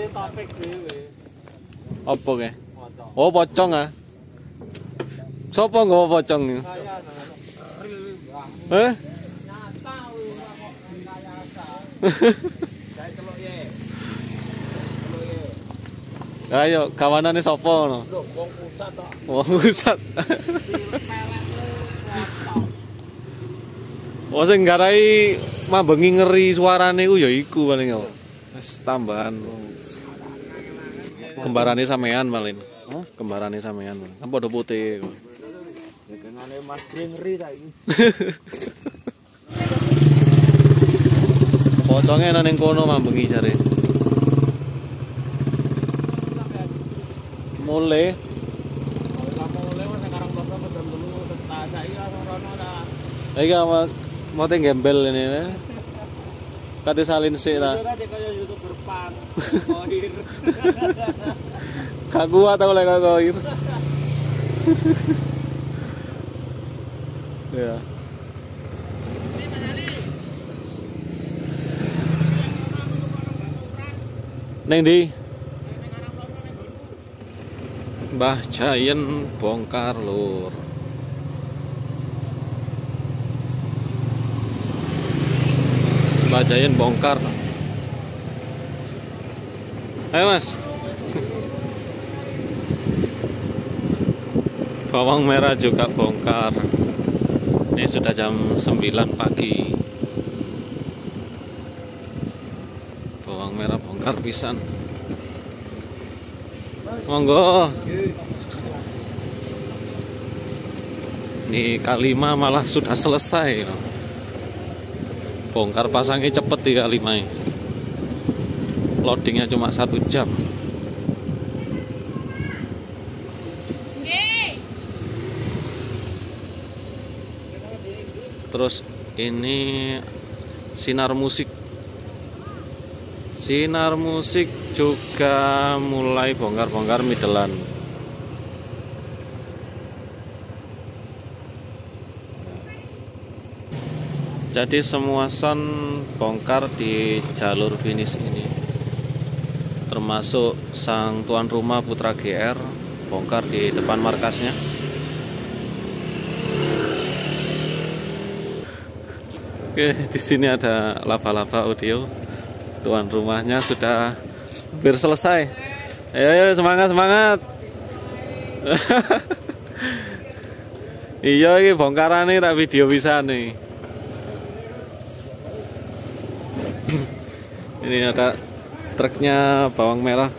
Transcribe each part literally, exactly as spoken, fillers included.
Apa ke? Oh, pocong ah. Sopo nggawa pocong niku? Eh? Ayo, kawanane sapa ngono? Lho, wong pusat kok. Wong pusat. Oh, sing garai mambengi ngeri suarane ku ya iku paling kok. Wis tambahan. Kembarane sampean paling. Hah? Kembarane sampean. Kan padha putih kok. Dengane Mas ngeri ta iki. Poconge ana ning kono mambengi jare. Mulai. Iki awak mote gembel ini ya. Kate salin sik ta. Gak kuat aku lek koir. Ya. Neng di Mbah Jayen bongkar lur. Mbah Jayen bongkar. Ayo Mas. Bawang merah juga bongkar. Ini sudah jam sembilan pagi. Bawang merah bongkar pisan. Monggo. Ini Kalima malah sudah selesai. Bongkar pasangnya cepet di Kalima. Loadingnya cuma satu jam. Terus ini sinar musik. Sinar musik juga mulai bongkar-bongkar midelan. Jadi semua son bongkar di jalur finish ini. Termasuk sang tuan rumah Putra G R bongkar di depan markasnya. Oke, di sini ada lava-lava audio. Tuan rumahnya sudah hampir selesai. Ayo, ayo semangat semangat. Iya, ini bongkaran nih tak video bisa nih. Ini ada truknya bawang merah.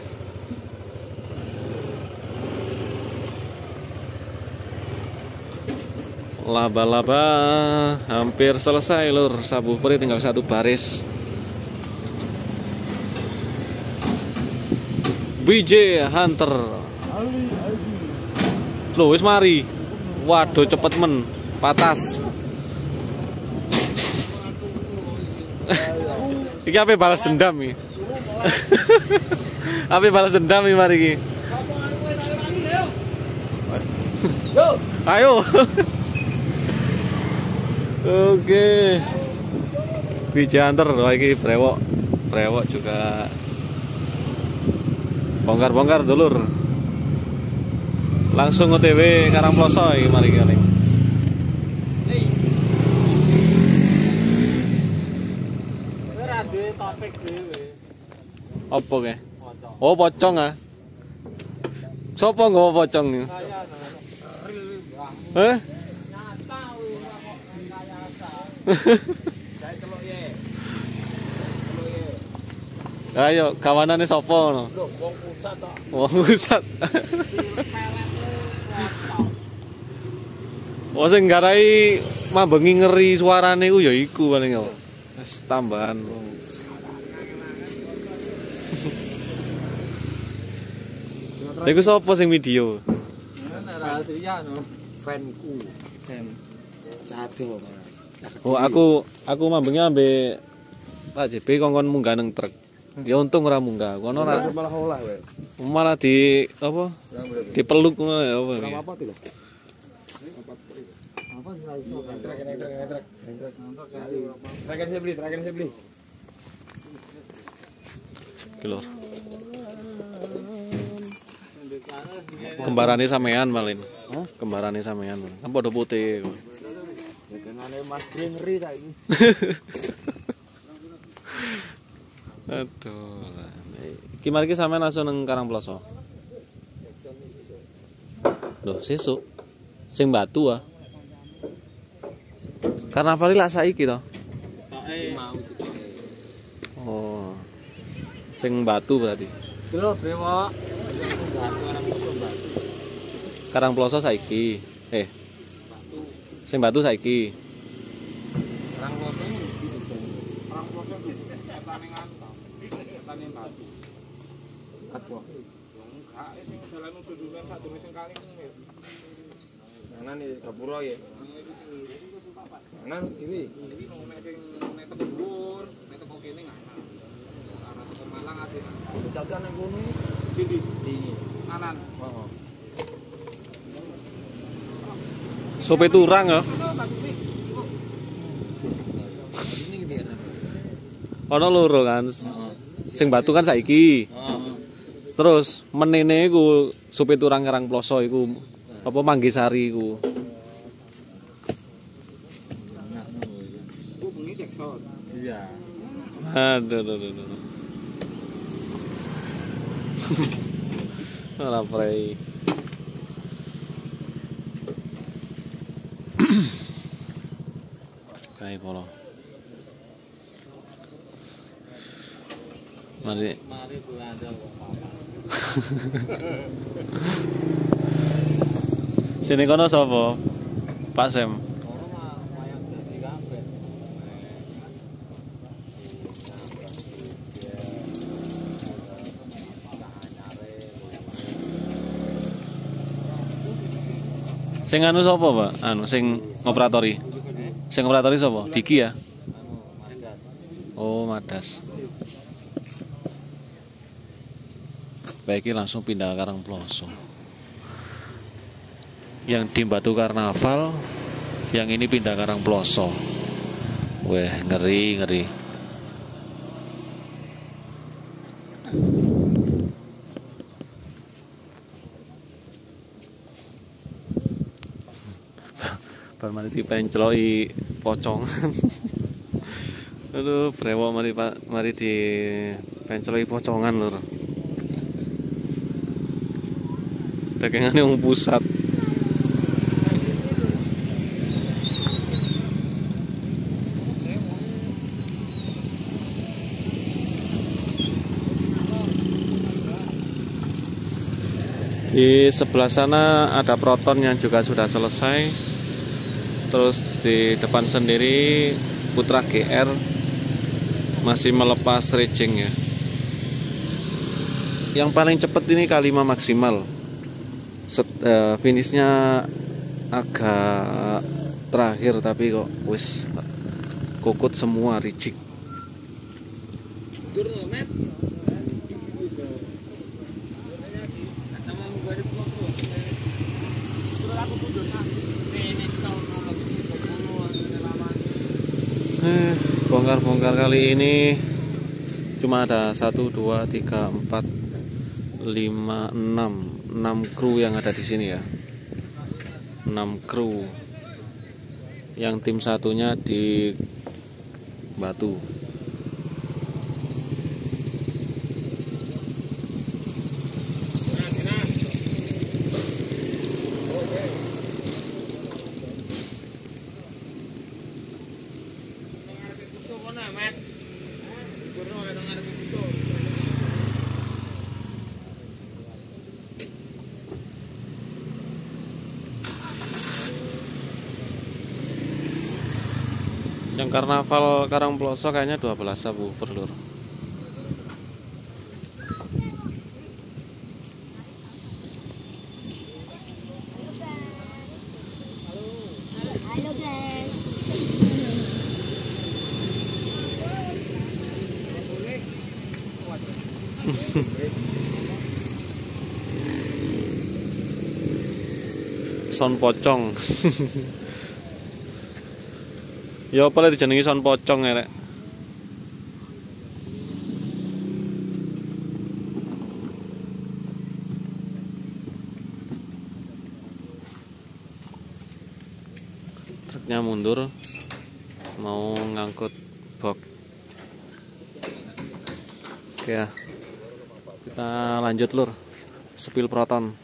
Laba-laba hampir selesai lur. Subwoofer tinggal satu baris. B J Hunter. Loh wis mari. Waduh cepet men. Patas. Iki ape balas dendam iki. Ape balas dendam iki mari iki. Ayo. Oke. B J Hunter wah iki brewok. Brewok juga bongkar-bongkar dulur. Langsung O T W Karangploso iki mari kene. Ora duwe topik dhewe. Apa ke? Oh, pocong ah. Sopo nggawa pocong niku? Heh? Ayo, kawanane sapa ngono? Lho, wong pusat kok. Wong pusat. Oh, sing garai mambengi ngeri suarane ku ya iku paling kok. Wis tambahan. Iku sapa sing video? Rahasia no. Fanku. Fan. Jadil. Oh, aku aku mambengi ambek Pak J B kongkon munggah nang truk. Ya untung ora munggah. Kono ora Malah olah kowe. malah di apa? Dipeluk ngono ya apa? Berapa apa lho? Apa trek trek trek trek. Trek saya beli, trek saya beli. Kilor. Kembarane sampean malin. Hah? Kembarane sampean. Kan padha putih. Ya kenane Mas ngeri ta iki. Aduh. Iki mari ki sampean langsung nang Karangploso. Loh, sesuk. Sing batu ah. Karnaval lak saiki to. Mau Oh. Sing batu berarti. Silo brewo. Batu orang musuh batu. Karangploso saiki. Eh. Sing batu saiki. Orang musuh orang musuh etane ngantong. Etane batu. Apa? Enggak, sing dalan udah-udah sak durung sing kali ngene. Kanan iki gapura ya. Kanan kiri. Iki nek sing nek teko dhuwur, nek teko kene nganan. Arah teko Malang ati. Caca nang kono. Sini. Ini. Kanan. Heeh. Sope turang ya. Ini gede kan. Ono loro kan. Sing batu kan saiki. Terus menene iku sope turang Karangploso iku apa Manggisari iku. Bu bengi tekson. Iya. Aduh, aduh, aduh, aduh. Ora prei. Kae polo. Mari Mari belanja kok papa. sini kono sapa? Pak Sem. Kono mah wayang dadi kabeh. Sing anu sapa, Pak? Anu sing ngoperatori. Sing ngoperatori sapa? Diki ya? Anu, Madas. Oh, Madas. Baiki langsung pindah ke Karangploso. Yang di Batu Karnaval, yang ini pindah ke Karangploso. Weh, ngeri, ngeri. Bar mari dipencloki pocongan. Aduh, brewok mari Pak, mari dipencloki pocongan lur. Dagingane wong pusat. Di sebelah sana ada Proton yang juga sudah selesai. Terus di depan sendiri Putra G R masih melepas racing ya. Yang paling cepat ini K lima maksimal. Set, uh, finishnya agak terakhir tapi kok wis kokot semua ricik. Eh, bongkar-bongkar kali ini cuma ada satu, dua, tiga, empat, lima, enam. enam kru yang ada di sini ya. enam kru. Yang tim satunya di Batu. Yang Karnaval Karangploso kayaknya dua belas subwoofer lur. Halo guys. Sound pocong. Ya apa lah dijenengi sound pocong ya rek. truknya mundur mau ngangkut box. Oke ya, kita lanjut lur, sepil Proton.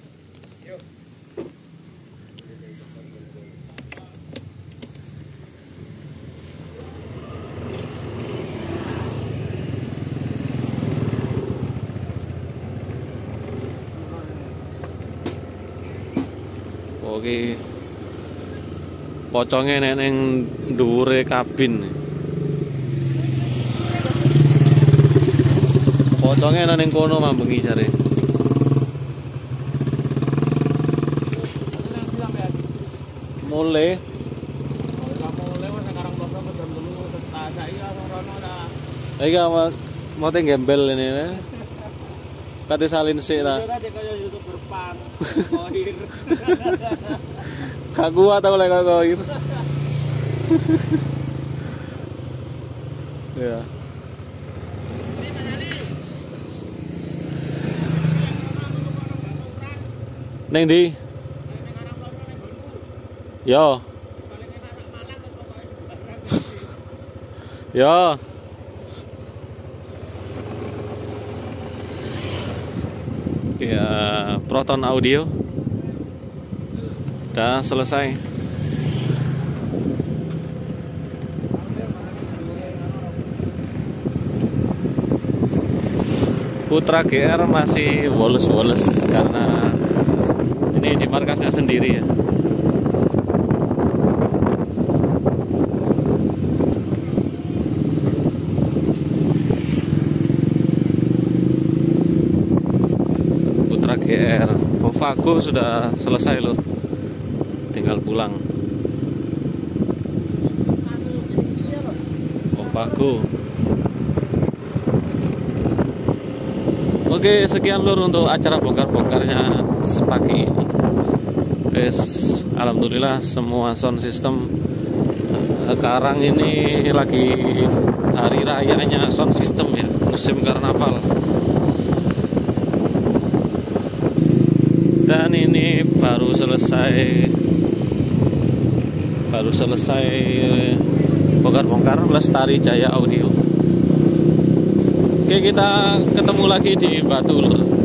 Oke, pocongnya neneng dhuwure kabin. Pocongnya neneng kono mambengi jare. Mulai. Iki apa mau gembel ini. Kate salin sik ta. Kak gua tau lek koir. Ya. Neng di. Yo. Yo. Ya, Proton Audio udah selesai. Putra G R masih woles-woles karena ini di markasnya sendiri ya. Putra G R, Vovago sudah selesai loh, tinggal pulang. Vovago. Oke, sekian lur untuk acara bongkar-bongkarnya pagi ini. Guys, alhamdulillah semua sound system. Sekarang ini lagi hari rayanya sound system ya, musim karnaval. Dan ini baru selesai baru selesai bongkar-bongkar Lestari Jaya Audio. Oke, kita ketemu lagi di Batu lur.